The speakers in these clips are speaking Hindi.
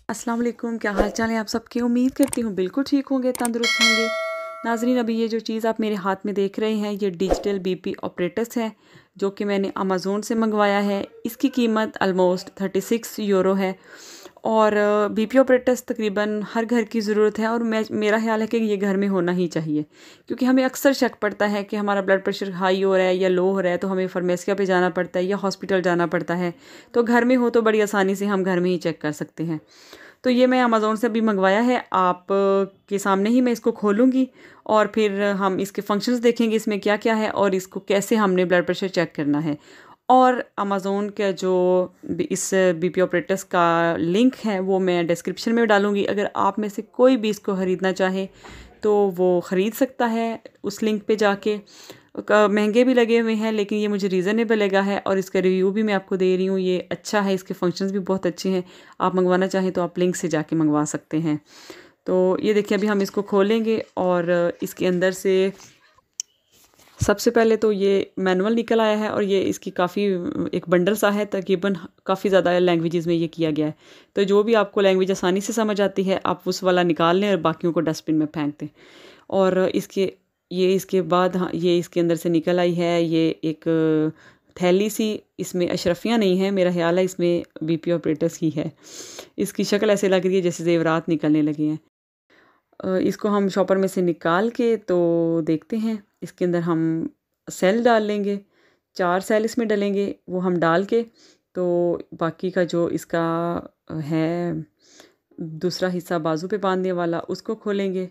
अस्सलाम वालेकुम, क्या हाल चाल है आप सबके। उम्मीद करती हूँ बिल्कुल ठीक होंगे, तंदुरुस्त होंगे। नाजरीन, अभी ये जो चीज़ आप मेरे हाथ में देख रहे हैं ये डिजिटल बीपी ऑपरेटस है जो कि मैंने अमेज़ोन से मंगवाया है। इसकी कीमत ऑलमोस्ट 36 यूरो है और बीपी ऑपरेटस तकरीबन हर घर की ज़रूरत है और मेरा ख्याल है कि ये घर में होना ही चाहिए, क्योंकि हमें अक्सर शक पड़ता है कि हमारा ब्लड प्रेशर हाई हो रहा है या लो हो रहा है तो हमें फार्मेसिया पे जाना पड़ता है या हॉस्पिटल जाना पड़ता है। तो घर में हो तो बड़ी आसानी से हम घर में ही चेक कर सकते हैं। तो ये मैं अमेज़ोन से अभी मंगवाया है, आप के सामने ही मैं इसको खोलूँगी और फिर हम इसके फंक्शंस देखेंगे इसमें क्या क्या है और इसको कैसे हमने ब्लड प्रेशर चेक करना है। और अमेज़ोन का जो इस बीपी ऑपरेटस का लिंक है वो मैं डिस्क्रिप्शन में डालूँगी। अगर आप में से कोई भी इसको ख़रीदना चाहे तो वो ख़रीद सकता है उस लिंक पे जाके। महंगे भी लगे हुए हैं लेकिन ये मुझे रीज़नेबल लगा है और इसका रिव्यू भी मैं आपको दे रही हूँ। ये अच्छा है, इसके फंक्शंस भी बहुत अच्छे हैं। आप मंगवाना चाहें तो आप लिंक से जाके मंगवा सकते हैं। तो ये देखिए अभी हम इसको खोलेंगे और इसके अंदर से सबसे पहले तो ये मैनुअल निकल आया है और ये इसकी काफ़ी एक बंडल सा है, तकरीबन काफ़ी ज़्यादा लैंग्वेजेस में ये किया गया है। तो जो भी आपको लैंग्वेज आसानी से समझ आती है आप उस वाला निकाल लें और बाकियों को डस्टबिन में फेंक दें। और इसके बाद हाँ, ये इसके अंदर से निकल आई है ये एक थैली सी। इसमें अशरफियाँ नहीं है, मेरा ख्याल है इसमें बीपी ऑपरेटर्स ही है। इसकी शक्ल ऐसे लग रही है जैसे ज़ेवरात निकलने लगे हैं। इसको हम शॉपर में से निकाल के तो देखते हैं। इसके अंदर हम सेल डाल लेंगे, 4 सेल इसमें डलेंगे, वो हम डाल के तो बाकी का जो इसका है दूसरा हिस्सा बाजू पे बांधने वाला उसको खोलेंगे।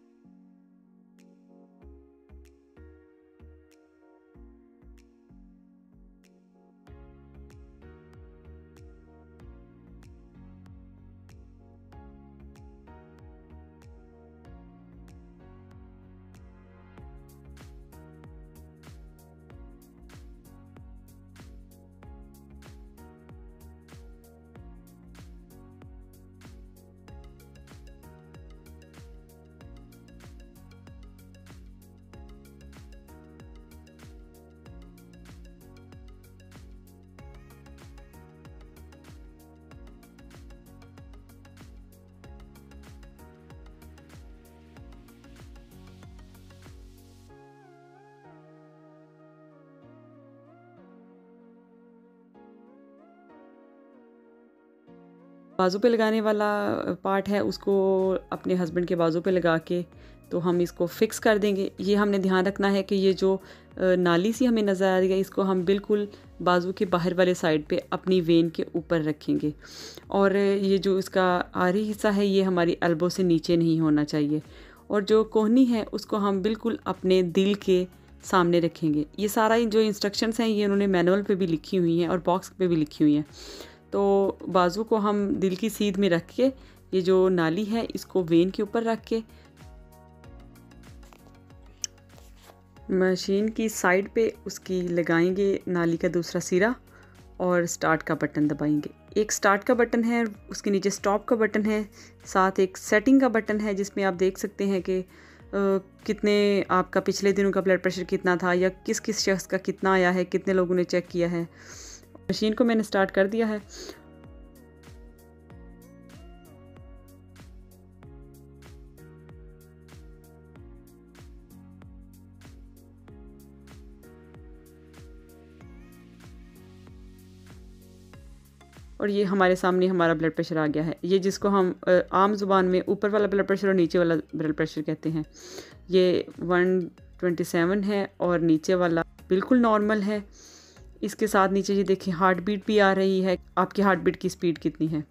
बाजू पे लगाने वाला पार्ट है उसको अपने हस्बैंड के बाजू पे लगा के तो हम इसको फिक्स कर देंगे। ये हमने ध्यान रखना है कि ये जो नाली सी हमें नज़र आ रही है इसको हम बिल्कुल बाजू के बाहर वाले साइड पे अपनी वेन के ऊपर रखेंगे और ये जो इसका आरी हिस्सा है ये हमारी एल्बो से नीचे नहीं होना चाहिए और जो कोहनी है उसको हम बिल्कुल अपने दिल के सामने रखेंगे। ये सारा जो इंस्ट्रक्शंस हैं ये उन्होंने मैनुअल पे भी लिखी हुई हैं और बॉक्स पे भी लिखी हुई हैं। तो बाजू को हम दिल की सीध में रख के ये जो नाली है इसको वेन के ऊपर रख के मशीन की साइड पे उसकी लगाएंगे नाली का दूसरा सिरा और स्टार्ट का बटन दबाएंगे। एक स्टार्ट का बटन है, उसके नीचे स्टॉप का बटन है, साथ एक सेटिंग का बटन है जिसमें आप देख सकते हैं कि कितने आपका पिछले दिनों का ब्लड प्रेशर कितना था या किस किस शख्स का कितना आया है, कितने लोगों ने चेक किया है। मशीन को मैंने स्टार्ट कर दिया है। और ये हमारे सामने हमारा ब्लड प्रेशर आ गया है। ये जिसको हम आम ज़ुबान में ऊपर वाला ब्लड प्रेशर और नीचे वाला ब्लड प्रेशर कहते हैं। ये 127 है और नीचे वाला बिल्कुल नॉर्मल है। इसके साथ नीचे ये देखिए हार्ट बीट भी आ रही है, आपकी हार्ट बीट की स्पीड कितनी है।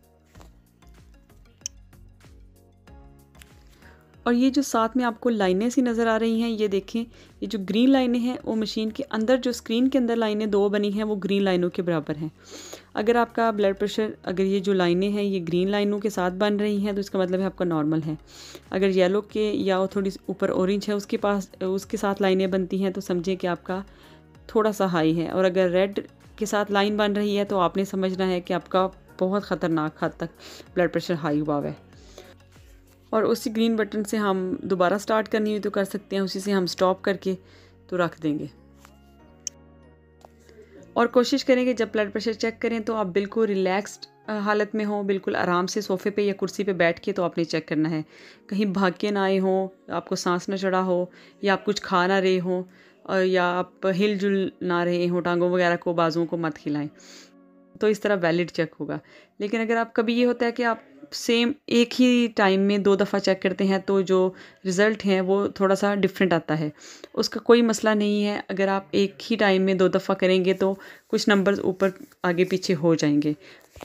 और ये जो साथ में आपको लाइनें सी नज़र आ रही हैं ये देखें, ये जो ग्रीन लाइनें हैं वो मशीन के अंदर जो स्क्रीन के अंदर लाइनें 2 बनी हैं वो ग्रीन लाइनों के बराबर हैं। अगर आपका ब्लड प्रेशर अगर ये जो लाइनें हैं ये ग्रीन लाइनों के साथ बन रही हैं तो इसका मतलब है आपका नॉर्मल है। अगर येलो के या थोड़ी ऊपर ऑरेंज है उसके साथ लाइनें बनती हैं तो समझें कि आपका थोड़ा सा हाई है। और अगर रेड के साथ लाइन बन रही है तो आपने समझना है कि आपका बहुत ख़तरनाक हद तक ब्लड प्रेशर हाई हुआ है। और उसी ग्रीन बटन से हम दोबारा स्टार्ट करनी हुई तो कर सकते हैं, उसी से हम स्टॉप करके तो रख देंगे। और कोशिश करें कि जब ब्लड प्रेशर चेक करें तो आप बिल्कुल रिलैक्स्ड हालत में हो, बिल्कुल आराम से सोफ़े पे या कुर्सी पे बैठ के तो आपने चेक करना है। कहीं भाग के ना आए हों, आपको साँस ना चढ़ा हो या आप कुछ खा ना रहे हों या आप हिल-जुल ना रहे हों, टाँगों वगैरह को, बाजुओं को मत हिलाएँ। तो इस तरह वैलिड चेक होगा। लेकिन अगर आप कभी ये होता है कि आप सेम एक ही टाइम में 2 दफ़ा चेक करते हैं तो जो रिज़ल्ट है वो थोड़ा-सा डिफ़रेंट आता है। उसका कोई मसला नहीं है, अगर आप एक ही टाइम में 2 दफ़ा करेंगे तो कुछ नंबर्स ऊपर आगे-पीछे हो जाएँगे।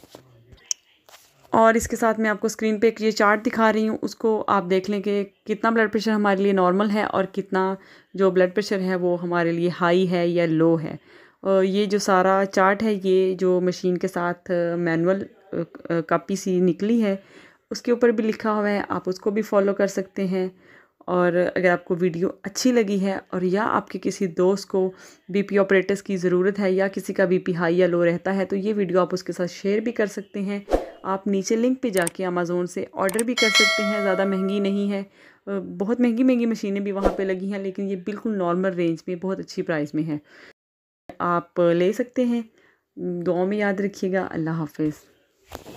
और इसके साथ मैं आपको स्क्रीन पे एक ये चार्ट दिखा रही हूँ, उसको आप देख लें कि कितना ब्लड प्रेशर हमारे लिए नॉर्मल है और कितना जो ब्लड प्रेशर है वो हमारे लिए हाई है या लो है। ये जो सारा चार्ट है ये जो मशीन के साथ मैनुअल कॉपी सी निकली है, उसके ऊपर भी लिखा हुआ है, आप उसको भी फॉलो कर सकते हैं। और अगर आपको वीडियो अच्छी लगी है और या आपके किसी दोस्त को बीपी ऑपरेटर्स की ज़रूरत है या किसी का बीपी हाई या लो रहता है, तो ये वीडियो आप उसके साथ शेयर भी कर सकते हैं। आप नीचे लिंक पे जाके अमेज़न से ऑर्डर भी कर सकते हैं, ज़्यादा महंगी नहीं है। बहुत महंगी-महंगी मशीनें भी वहाँ पे लगी हैं, लेकिन ये बिल्कुल नॉर्मल रेंज में बहुत अच्छी प्राइस में है। आप ले सकते हैं। दुआओं में याद रखिएगा। अल्लाह हाफ़िज़।